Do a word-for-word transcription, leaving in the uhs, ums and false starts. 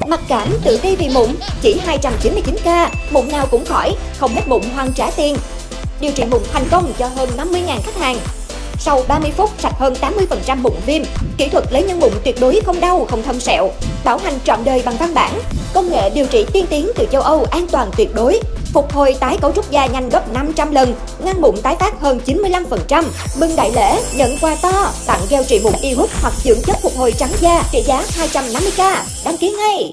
Mặc cảm, tự ti vì mụn, chỉ hai trăm chín mươi chín ca, mụn nào cũng khỏi, không hết mụn hoàn trả tiền. Điều trị mụn thành công cho hơn năm mươi nghìn khách hàng. Sau ba mươi phút sạch hơn tám mươi phần trăm mụn viêm. Kỹ thuật lấy nhân mụn tuyệt đối không đau, không thâm sẹo. Bảo hành trọn đời bằng văn bản. Công nghệ điều trị tiên tiến từ châu Âu an toàn tuyệt đối. Phục hồi tái cấu trúc da nhanh gấp năm trăm lần, ngăn mụn tái phát hơn chín mươi lăm phần trăm. Mừng đại lễ, nhận quà to, tặng gel trị mụn y hút hoặc dưỡng chất phục hồi trắng da trị giá hai trăm năm mươi k. Đăng ký ngay!